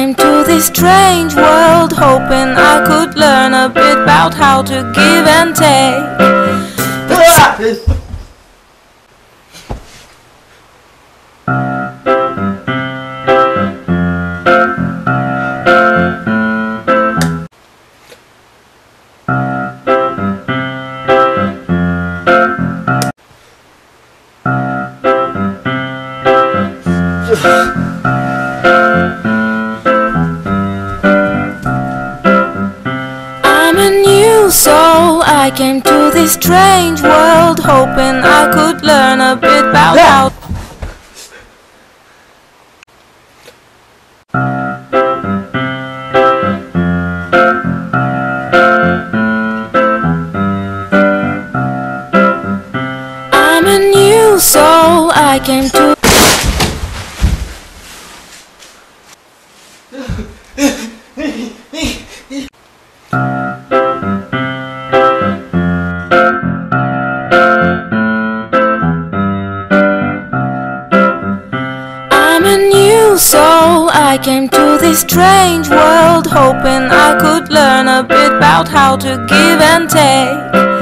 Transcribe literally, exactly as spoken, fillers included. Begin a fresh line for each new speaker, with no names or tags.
came to this strange world hoping I could learn a bit about how to give and take. But I'm a new soul, I came to this strange world hoping I could learn a bit about how. I'm a new soul, I came to. I'm a new soul, I came to this strange world hoping I could learn a bit about how to give and take.